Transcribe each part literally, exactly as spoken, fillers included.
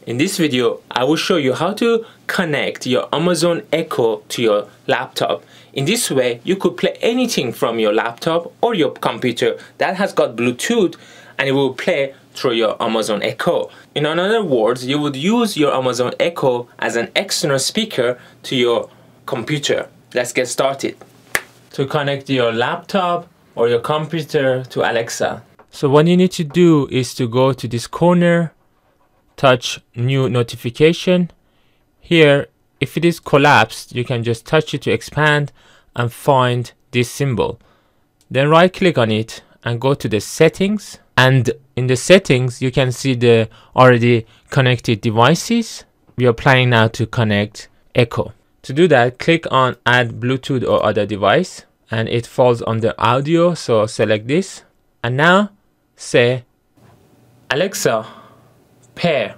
In this video, I will show you how to connect your Amazon Echo to your laptop. In this way, you could play anything from your laptop or your computer that has got Bluetooth, and it will play through your Amazon Echo. In other words, you would use your Amazon Echo as an external speaker to your computer. Let's get started. To connect your laptop or your computer to Alexa. So what you need to do is to go to this corner, touch new notification. Here, if it is collapsed, you can just touch it to expand and find this symbol. Then right click on it and go to the settings. And in the settings, you can see the already connected devices. We are planning now to connect Echo. To do that, click on add Bluetooth or other device, and it falls under audio. So select this. And now say, Alexa, pair.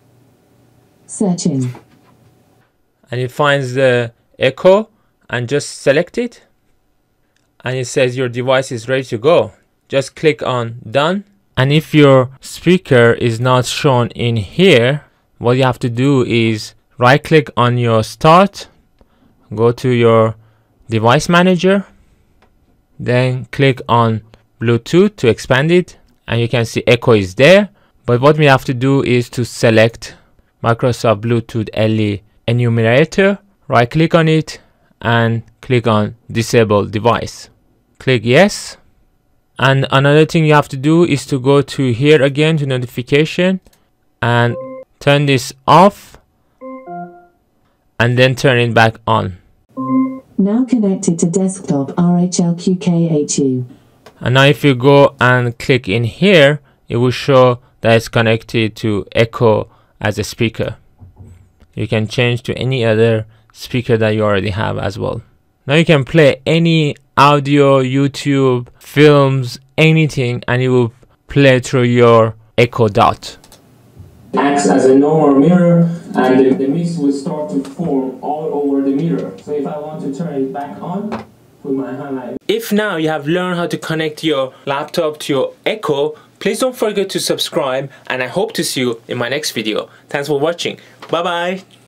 Searching. And it finds the Echo and just select it. And it says your device is ready to go. Just click on done. And if your speaker is not shown in here, what you have to do is right click on your start, go to your device manager, then click on Bluetooth to expand it, and you can see Echo is there. But what we have to do is to select Microsoft Bluetooth L E enumerator, right click on it and click on disable device. Click yes. And another thing you have to do is to go to here again to notification and turn this off and then turn it back on. Now connected to desktop R H L Q K H U. And now if you go and click in here, it will show that it's connected to Echo as a speaker. You can change to any other speaker that you already have as well. Now you can play any audio, YouTube, films, anything, and it will play through your Echo Dot. Acts as a normal mirror, and the, the mist will start to form all over the mirror. So if I want to turn it back on, put my hand like. If now you have learned how to connect your laptop to your Echo, please don't forget to subscribe, and I hope to see you in my next video. Thanks for watching. Bye bye.